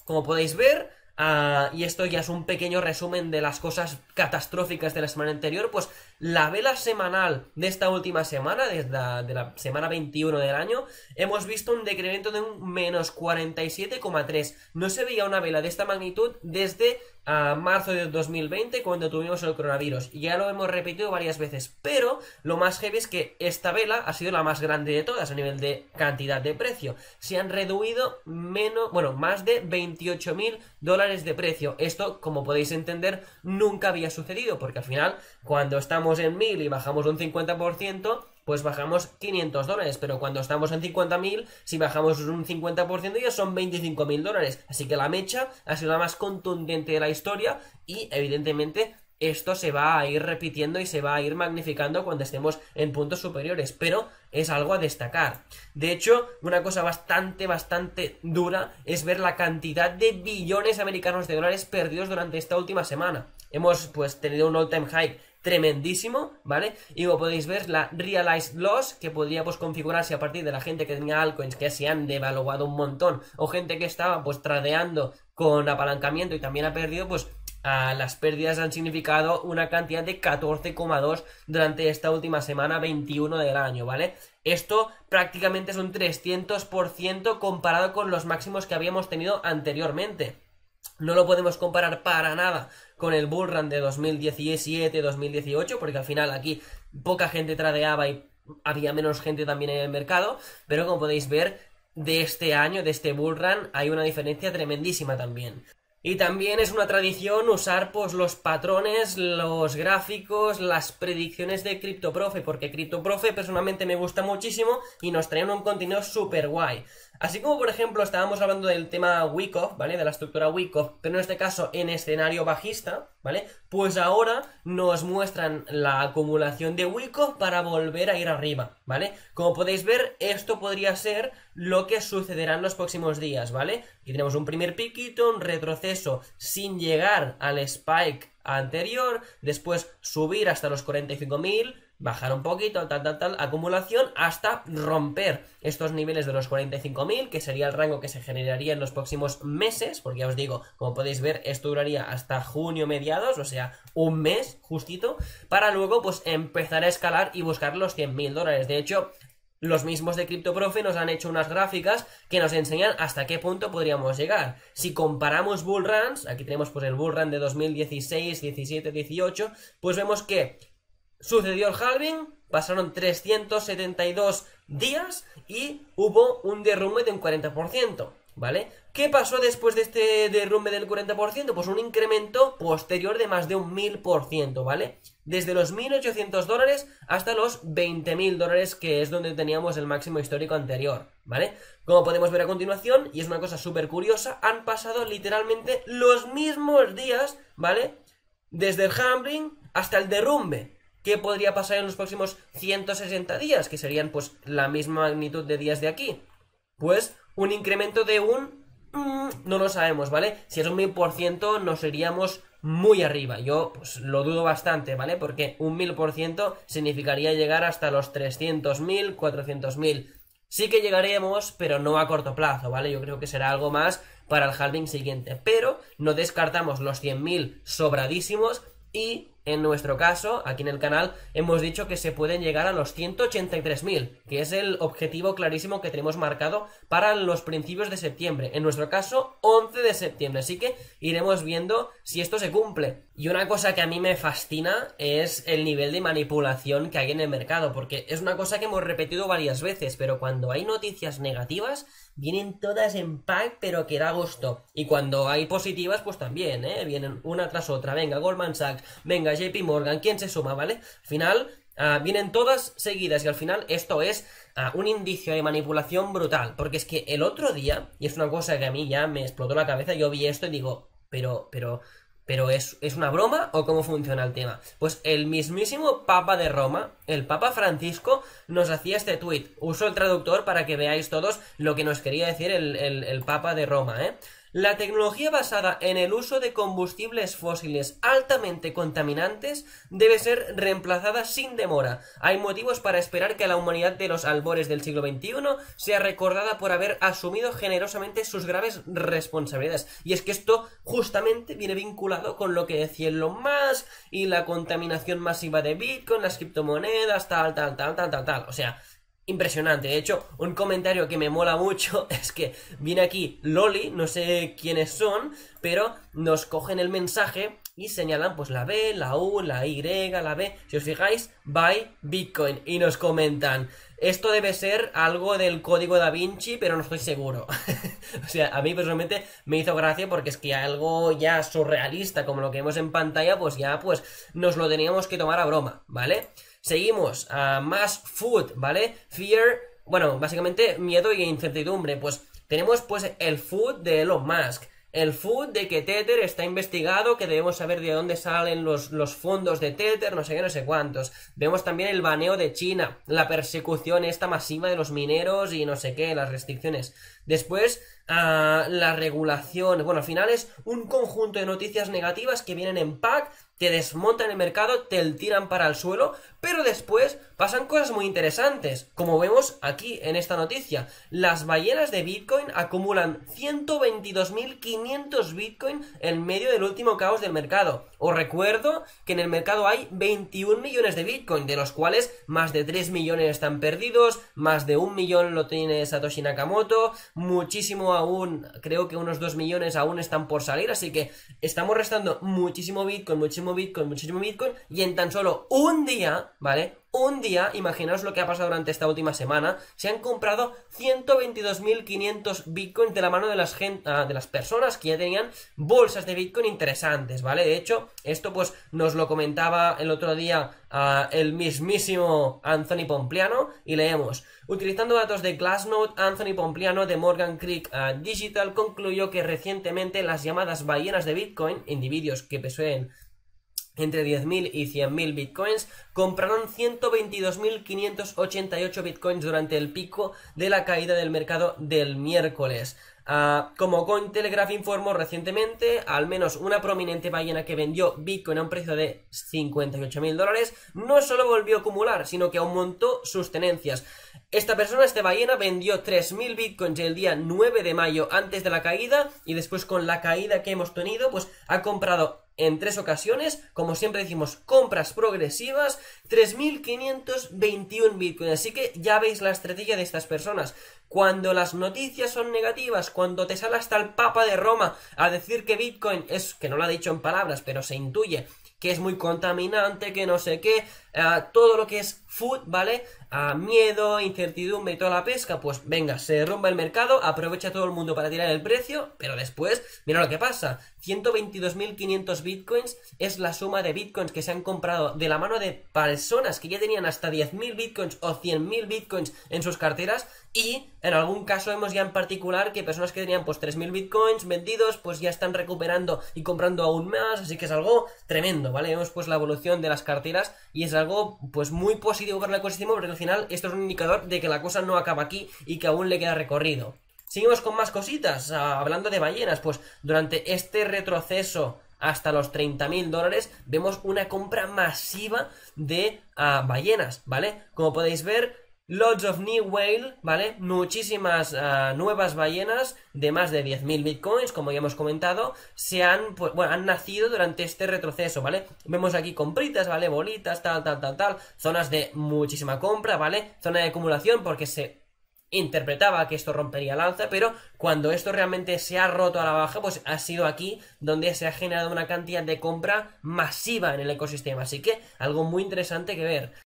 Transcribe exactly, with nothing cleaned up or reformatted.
como podéis ver, Uh, y esto ya es un pequeño resumen de las cosas catastróficas de la semana anterior, pues la vela semanal de esta última semana, desde la, de la semana veintiuno del año, hemos visto un decremento de un menos cuarenta y siete coma tres. No se veía una vela de esta magnitud desde uh, marzo de dos mil veinte, cuando tuvimos el coronavirus. Ya lo hemos repetido varias veces, pero lo más heavy es que esta vela ha sido la más grande de todas a nivel de cantidad de precio. Se han reducido menos, bueno, más de veintiocho mil dólares de precio. Esto, como podéis entender, nunca había sucedido, porque al final, cuando estamos en mil y bajamos un cincuenta por ciento, pues bajamos quinientos dólares, pero cuando estamos en cincuenta mil, si bajamos un cincuenta por ciento ya son veinticinco mil dólares. Así que la mecha ha sido la más contundente de la historia y, evidentemente, esto se va a ir repitiendo y se va a ir magnificando cuando estemos en puntos superiores, pero es algo a destacar. De hecho, una cosa bastante, bastante dura es ver la cantidad de billones americanos de dólares perdidos durante esta última semana. Hemos, pues, tenido un all-time high tremendísimo, ¿vale? Y como podéis ver, la realized loss, que podría, pues, configurarse a partir de la gente que tenía altcoins que se han devaluado un montón, o gente que estaba, pues, tradeando con apalancamiento y también ha perdido, pues, Uh, las pérdidas han significado una cantidad de catorce coma dos durante esta última semana veintiuno del año, ¿vale? Esto prácticamente es un trescientos por ciento comparado con los máximos que habíamos tenido anteriormente. No lo podemos comparar para nada con el bull run de dos mil diecisiete dos mil dieciocho, porque al final aquí poca gente tradeaba y había menos gente también en el mercado, pero como podéis ver, de este año, de este bull run, hay una diferencia tremendísima también. Y también es una tradición usar, pues, los patrones, los gráficos, las predicciones de CryptoProfe, porque CryptoProfe personalmente me gusta muchísimo y nos traen un contenido súper guay. Así como, por ejemplo, estábamos hablando del tema Wyckoff, ¿vale? De la estructura Wyckoff, pero en este caso en escenario bajista, ¿vale? Pues ahora nos muestran la acumulación de Wyckoff para volver a ir arriba, ¿vale? Como podéis ver, esto podría ser lo que sucederá en los próximos días, ¿vale? Aquí tenemos un primer piquito, un retroceso sin llegar al spike anterior, después subir hasta los cuarenta y cinco mil, bajar un poquito, tal, tal, tal, acumulación, hasta romper estos niveles de los cuarenta y cinco mil, que sería el rango que se generaría en los próximos meses, porque ya os digo, como podéis ver, esto duraría hasta junio mediados, o sea, un mes justito, para luego, pues, empezar a escalar y buscar los cien mil dólares. De hecho, los mismos de CryptoProfe nos han hecho unas gráficas que nos enseñan hasta qué punto podríamos llegar. Si comparamos bull runs, aquí tenemos, pues, el bull run de dos mil dieciséis, diecisiete, dieciocho, pues vemos que sucedió el halving, pasaron trescientos setenta y dos días y hubo un derrumbe de un cuarenta por ciento, ¿vale? ¿Qué pasó después de este derrumbe del cuarenta por ciento? Pues un incremento posterior de más de un mil por ciento, ¿vale? Desde los mil ochocientos dólares hasta los veinte mil dólares, que es donde teníamos el máximo histórico anterior, ¿vale? Como podemos ver a continuación, y es una cosa súper curiosa, han pasado literalmente los mismos días, ¿vale? Desde el halving hasta el derrumbe. ¿Qué podría pasar en los próximos ciento sesenta días? Que serían, pues, la misma magnitud de días de aquí. Pues un incremento de un... Mmm, no lo sabemos, ¿vale? Si es un mil por ciento nos iríamos muy arriba. Yo, pues, lo dudo bastante, ¿vale? Porque un mil por ciento significaría llegar hasta los trescientos mil, cuatrocientos mil. Sí que llegaremos, pero no a corto plazo, ¿vale? Yo creo que será algo más para el halving siguiente. Pero no descartamos los cien mil sobradísimos y... en nuestro caso, aquí en el canal, hemos dicho que se pueden llegar a los ciento ochenta y tres mil, que es el objetivo clarísimo que tenemos marcado para los principios de septiembre. En nuestro caso, once de septiembre, así que iremos viendo si esto se cumple. Y una cosa que a mí me fascina es el nivel de manipulación que hay en el mercado, porque es una cosa que hemos repetido varias veces, pero cuando hay noticias negativas, vienen todas en pack, pero que da gusto. Y cuando hay positivas, pues también, ¿eh? Vienen una tras otra. Venga, Goldman Sachs, venga, J P Morgan, ¿quién se suma, vale? Al final, uh, vienen todas seguidas y al final esto es uh, un indicio de manipulación brutal. Porque es que el otro día, y es una cosa que a mí ya me explotó la cabeza, yo vi esto y digo, pero, pero... ¿Pero es, es una broma o cómo funciona el tema? Pues el mismísimo Papa de Roma, el Papa Francisco, nos hacía este tuit. Uso el traductor para que veáis todos lo que nos quería decir el, el, el Papa de Roma, ¿eh? La tecnología basada en el uso de combustibles fósiles altamente contaminantes debe ser reemplazada sin demora. Hay motivos para esperar que la humanidad de los albores del siglo veintiuno sea recordada por haber asumido generosamente sus graves responsabilidades. Y es que esto justamente viene vinculado con lo que decía Elon Musk y la contaminación masiva de Bitcoin, las criptomonedas, tal, tal, tal, tal, tal, tal. O sea, impresionante. De hecho, un comentario que me mola mucho es que viene aquí Loli, no sé quiénes son, pero nos cogen el mensaje y señalan pues la B, la U, la Y, la B. Si os fijáis, buy Bitcoin. Y nos comentan, esto debe ser algo del código Da Vinci, pero no estoy seguro. O sea, a mí personalmente me hizo gracia porque es que algo ya surrealista como lo que vemos en pantalla, pues ya pues nos lo teníamos que tomar a broma, ¿vale? Seguimos, a uh, más food, ¿vale? Fear, bueno, básicamente miedo y incertidumbre. Pues tenemos pues el food de Elon Musk, el food de que Tether está investigado, que debemos saber de dónde salen los, los fondos de Tether, no sé qué, no sé cuántos. Vemos también el baneo de China, la persecución esta masiva de los mineros y no sé qué, las restricciones. Después, uh, la regulación. Bueno, al final es un conjunto de noticias negativas que vienen en pack, te desmontan el mercado, te tiran para el suelo, pero después pasan cosas muy interesantes, como vemos aquí en esta noticia. Las ballenas de Bitcoin acumulan ciento veintidós mil quinientos Bitcoin en medio del último caos del mercado. Os recuerdo que en el mercado hay veintiún millones de Bitcoin, de los cuales más de tres millones están perdidos, más de un millón lo tiene Satoshi Nakamoto, muchísimo aún, creo que unos dos millones aún están por salir, así que estamos restando muchísimo Bitcoin, muchísimo Bitcoin, muchísimo Bitcoin, y en tan solo un día, ¿vale? Un día, imaginaos lo que ha pasado durante esta última semana, se han comprado ciento veintidós mil quinientos Bitcoins de la mano de las, gente, uh, de las personas que ya tenían bolsas de Bitcoin interesantes, ¿vale? De hecho, esto pues nos lo comentaba el otro día uh, el mismísimo Anthony Pompliano, y leemos: utilizando datos de Glassnode, Anthony Pompliano de Morgan Creek uh, Digital concluyó que recientemente las llamadas ballenas de Bitcoin, individuos que poseen entre diez mil y cien mil bitcoins, compraron ciento veintidós mil quinientos ochenta y ocho bitcoins durante el pico de la caída del mercado del miércoles. Uh, como Cointelegraph informó recientemente, al menos una prominente ballena que vendió Bitcoin a un precio de cincuenta y ocho mil dólares no solo volvió a acumular, sino que aumentó sus tenencias. Esta persona, esta ballena, vendió tres mil Bitcoins el día nueve de mayo antes de la caída, y después con la caída que hemos tenido, pues ha comprado en tres ocasiones, como siempre decimos, compras progresivas, tres mil quinientos veintiún Bitcoin. Así que ya veis la estrategia de estas personas. Cuando las noticias son negativas, cuando te sale hasta el Papa de Roma a decir que Bitcoin es, que no lo ha dicho en palabras, pero se intuye que es muy contaminante, que no sé qué, uh, todo lo que es food, ¿vale? Uh, miedo, incertidumbre y toda la pesca, pues venga, se derrumba el mercado, aprovecha todo el mundo para tirar el precio, pero después, mira lo que pasa, ciento veintidós mil quinientos bitcoins es la suma de bitcoins que se han comprado de la mano de personas que ya tenían hasta diez mil bitcoins o cien mil bitcoins en sus carteras, y en algún caso vemos ya en particular que personas que tenían pues tres mil bitcoins vendidos, pues ya están recuperando y comprando aún más, así que es algo tremendo, ¿vale? Vemos pues la evolución de las carteras y es algo pues muy positivo para el ecosistema, porque al final esto es un indicador de que la cosa no acaba aquí y que aún le queda recorrido. Seguimos con más cositas, uh, hablando de ballenas, pues durante este retroceso hasta los treinta mil dólares vemos una compra masiva de uh, ballenas, ¿vale? Como podéis ver, lots of new whale, ¿vale? Muchísimas uh, nuevas ballenas de más de diez mil bitcoins, como ya hemos comentado, se han, pues, bueno, han nacido durante este retroceso, ¿vale? Vemos aquí compritas, ¿vale? Bolitas, tal, tal, tal, tal, zonas de muchísima compra, ¿vale? Zona de acumulación porque se interpretaba que esto rompería el alza, pero cuando esto realmente se ha roto a la baja, pues ha sido aquí donde se ha generado una cantidad de compra masiva en el ecosistema, así que algo muy interesante que ver.